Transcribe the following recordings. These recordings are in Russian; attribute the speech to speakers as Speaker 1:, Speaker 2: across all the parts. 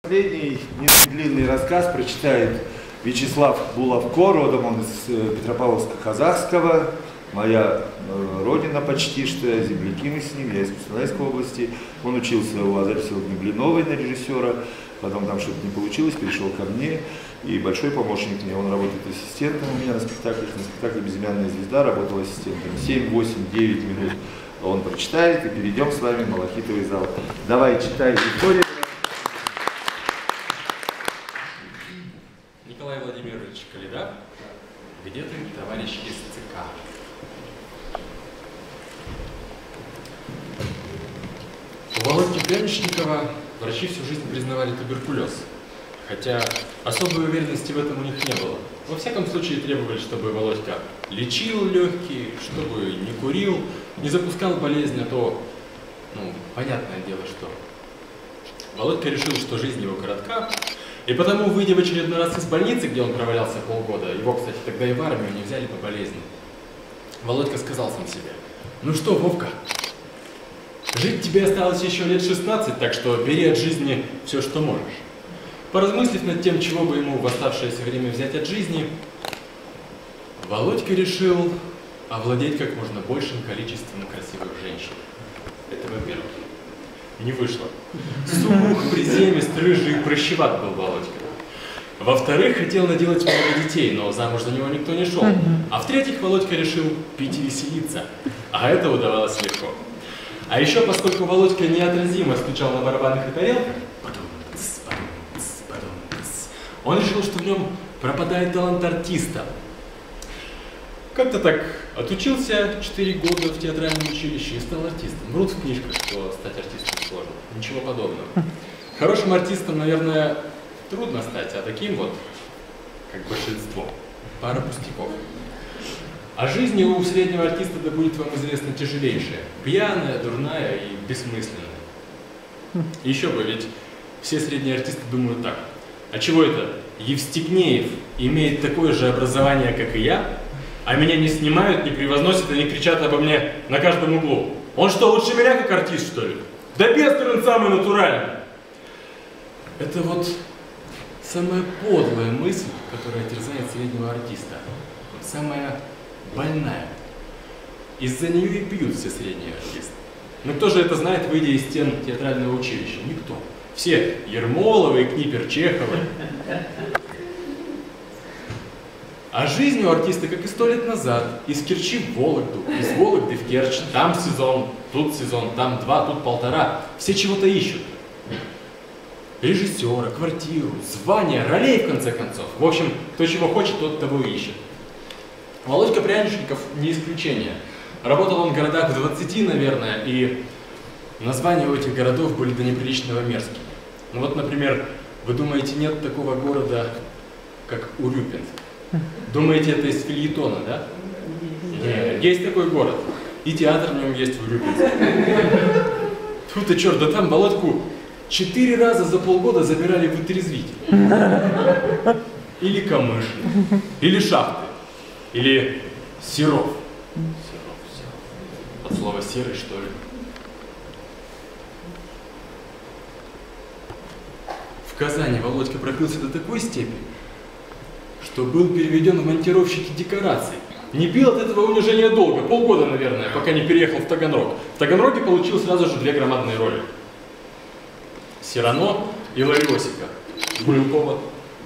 Speaker 1: Последний длинный рассказ прочитает Вячеслав Булавко, родом он из Петропавловска-Казахского, моя родина почти что, земляки мы с ним, я из Красноярской области. Он учился у Азарисова Гнеблиновой на режиссера, потом там что-то не получилось, перешел ко мне, и большой помощник мне, он работает ассистентом у меня на спектакле «Безымянная звезда», работал ассистентом 7, 8, 9 минут. Он прочитает, и перейдем с вами в Малахитовый зал. Давай, читай, Виктория.
Speaker 2: Николай Владимирович Коляда, где ты, товарищ из ЦК? У Володьки Пряничникова врачи всю жизнь признавали туберкулез, хотя особой уверенности в этом у них не было. Во всяком случае требовали, чтобы Володька лечил легкие, чтобы не курил, не запускал болезнь, а то, понятное дело, что. Володька решил, что жизнь его коротка, и потому, выйдя в очередной раз из больницы, где он провалялся полгода, его, кстати, тогда и в армию не взяли по болезни, Володька сказал сам себе: «Ну что, Вовка, жить тебе осталось еще лет 16, так что бери от жизни все, что можешь». Поразмыслив над тем, чего бы ему в оставшееся время взять от жизни, Володька решил овладеть как можно большим количеством красивых женщин. Это во-первых. Не вышло. Сух, приземист, рыжий, прыщеват был Володька. Во-вторых, хотел наделать много детей, но замуж за него никто не шел. А в-третьих, Володька решил пить и веселиться. А это удавалось легко. А еще, поскольку Володька неотразимо стучал на барабанах и тарелках, он решил, что в нем пропадает талант артиста. Как-то так отучился 4 года в театральном училище и стал артистом. Врут в книжках, что стать артистом сложно. Ничего подобного. Хорошим артистом, наверное, трудно стать, а таким вот, как большинство, пара пустяков. А жизнь у среднего артиста, да будет вам известно, тяжелейшая. Пьяная, дурная и бессмысленная. И еще бы, ведь все средние артисты думают так: а чего это Евстигнеев имеет такое же образование, как и я, а меня не снимают, не превозносят и не кричат обо мне на каждом углу? Он что, лучше меня как артист, что ли? Да Пестер он самый натуральный. Это вот самая подлая мысль, которая терзает среднего артиста. Самая больная. Из-за нее и пьют все средние артисты. Но кто же это знает, выйдя из стен театрального училища? Никто. Все Ермоловы, Книпер, Чеховы. А жизнь у артиста, как и 100 лет назад, из Керчи в Вологду, из Вологды в Керчь, там сезон, там 2, тут 1,5. Все чего-то ищут. Режиссера, квартиру, звания, ролей, в конце концов. В общем, кто чего хочет, тот того и ищет. Володька Пряничников не исключение. Работал он в городах в 20, наверное, и названия у этих городов были до неприличного мерзкие. Ну вот, например, вы думаете, нет такого города, как Урюпинск? Думаете, это из фельетона, да? Нет, есть такой город. И театр в нем есть в Урюпинске. Тьфу ты, черт, да там Володьку 4 раза за полгода забирали в вытрезвитель. Или Камышин, или Шахты, или Серов. От слова серый, что ли? В Казани Володька пропился до такой степени, что был переведен в монтировщики декораций. Не пил от этого унижения долго, полгода, наверное, пока не переехал в Таганрог. В Таганроге получил сразу же 2 громадные роли. Сирано и Лариосика. Был повод.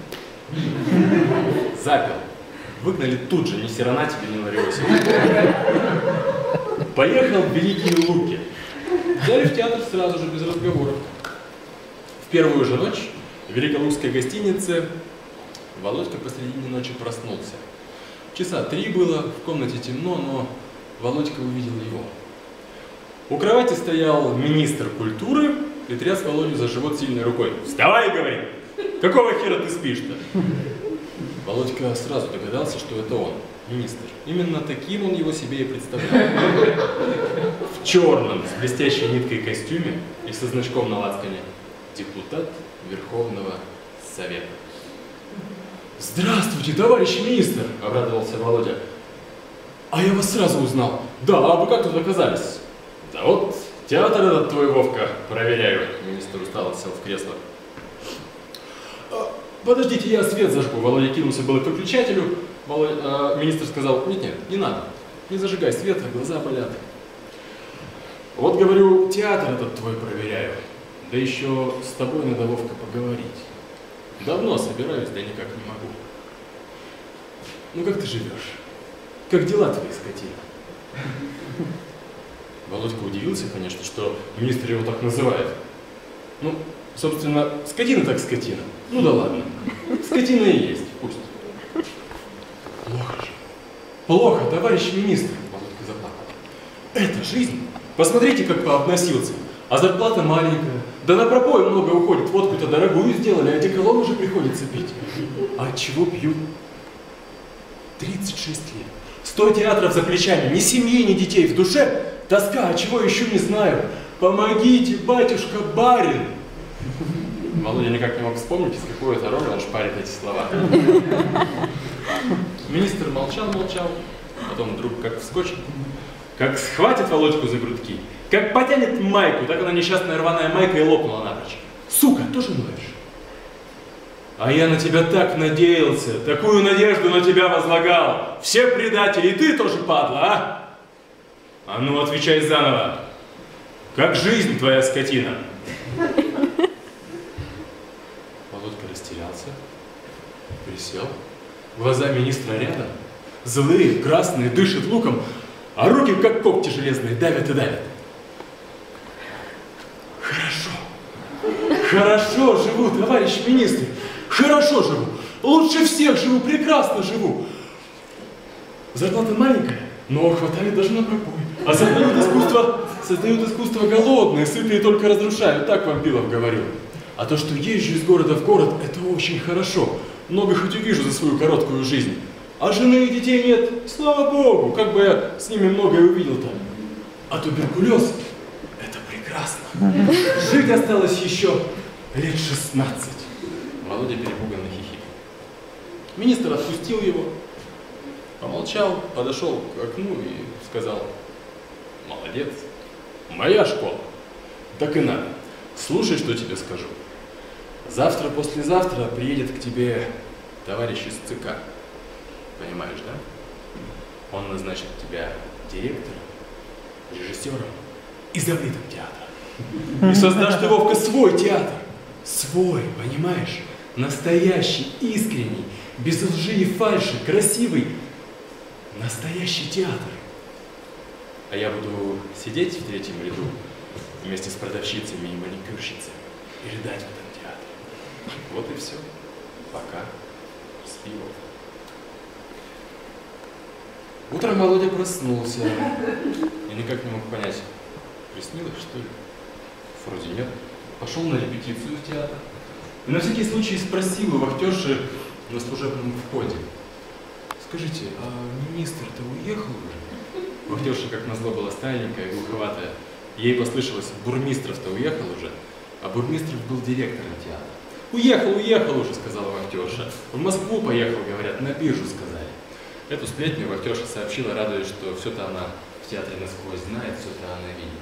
Speaker 2: Запил. Выгнали тут же, ни Сирана тебе, ни Лариосика. Поехал в Великие Луки. Взяли в театр сразу же, без разговоров. В первую же ночь в Великолукской гостинице Володька посредине ночи проснулся. Часа 3 было, в комнате темно, но Володька увидел его. У кровати стоял министр культуры и тряс Володю за живот сильной рукой. «Вставай, — говорит, — какого хера ты спишь-то?» Володька сразу догадался, что это он, министр. Именно таким он его себе и представлял. В черном, с блестящей ниткой костюме и со значком на лацкане. Депутат Верховного Совета. «Здравствуйте, товарищ министр!» — обрадовался Володя. «А я вас сразу узнал. Да, а вы как тут оказались?» «Да вот, театр этот твой, Вовка, проверяю». Министр устало сел в кресло. подождите, я свет зажгу. Володя кинулся было к выключателю. Министр сказал, нет, не надо. Не зажигай свет, глаза болят. Вот, говорю, театр этот твой проверяю. Да еще с тобой надо ловко поговорить. Давно собираюсь, да никак не могу. Ну как ты живешь? Как дела твои, скотина? Володька удивился, конечно, что министр его так называет. Ну, собственно, скотина так скотина. Ну да ладно. Скотина и есть, пусть. Плохо же. Плохо, товарищ министр, Володька заплакал. Это жизнь. Посмотрите, как пообносился. А зарплата маленькая. Да на пропой много уходит. Водку-то дорогую сделали, а одеколон уже приходится пить. А от чего пьют? 36 лет. 100 театров за плечами. Ни семьи, ни детей. В душе тоска, а чего еще не знаю. Помогите, батюшка, барин. Володя никак не мог вспомнить, из какой это роли он шпарит эти слова. Министр молчал, потом вдруг как вскочит, как схватит Володьку за грудки, как потянет майку, так она несчастная рваная майка и лопнула напрочь. Сука, тоже ноешь? А я на тебя так надеялся, такую надежду на тебя возлагал. Все предатели, и ты тоже, падла, а? А ну, отвечай заново. Как жизнь твоя, скотина? Володька растерялся, присел. Глаза министра рядом, злые, красные, дышат луком, а руки, как когти железные, давят и давят. Хорошо живу, товарищ министр, хорошо живу, лучше всех живу, прекрасно живу. Зарплата маленькая, но хватает даже на пропой. А создают искусство голодные, сытые только разрушают, так Вампилов говорил. А то, что езжу из города в город, это очень хорошо. Много хоть увижу за свою короткую жизнь. А жены и детей нет, слава богу, как бы я с ними многое увидел-то. А туберкулез – это прекрасно. Жить осталось еще лет 16. Володя перепуганно хихикал. Министр отпустил его, помолчал, подошел к окну и сказал: молодец, моя школа. Так и надо. Слушай, что тебе скажу. Завтра-послезавтра приедет к тебе товарищ из ЦК. Понимаешь, да? Он назначит тебя директором, режиссером и завлитым театром. И создашь ты, Вовка, свой театр. Свой, понимаешь? Настоящий, искренний, без лжи и фальши, красивый. Настоящий театр. А я буду сидеть в третьем ряду вместе с продавщицами и маникюрщицами и рыдать в этом театре. Вот и все. Пока. Спи, Вовка. Утром Володя проснулся и никак не мог понять, приснилось, что ли? Вроде нет. Пошел на репетицию в театр и на всякий случай спросил у вахтерши на служебном входе: скажите, а министр-то уехал уже? Вахтерша, как назло, была стальненькая и глуховатая. Ей послышалось: бурмистров-то уехал уже, а бурмистров был директором театра. Уехал уже, сказала вахтерша. В Москву поехал, говорят, на биржу сказали. Эту сплетню вахтерша сообщила, радуясь, что все-то она в театре насквозь знает, все-то она видит.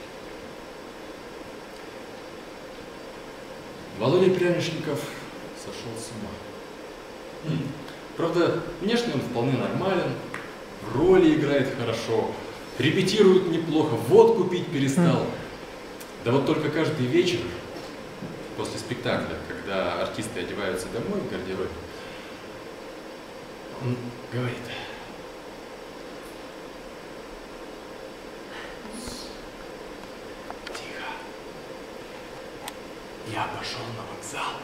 Speaker 2: Володя Прянишников сошел с ума. Правда, внешне он вполне нормален, в роли играет хорошо, репетирует неплохо, водку пить перестал. Да вот только каждый вечер после спектакля, когда артисты одеваются домой в гардеробе, он говорит: тихо, я пошел на вокзал.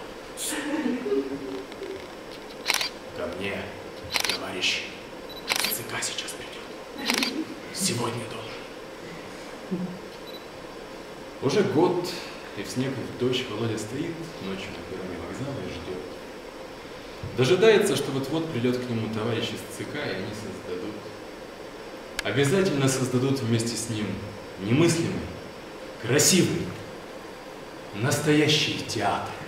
Speaker 2: Ко мне товарищ из ЦК сейчас придет. Сегодня должен. Уже год, и в снег, и в дождь Володя стоит ночью на перроне вокзала и ждет. Дожидается, что вот-вот придет к нему товарищ из ЦК, и они обязательно создадут вместе с ним немыслимый, красивый, настоящий театр.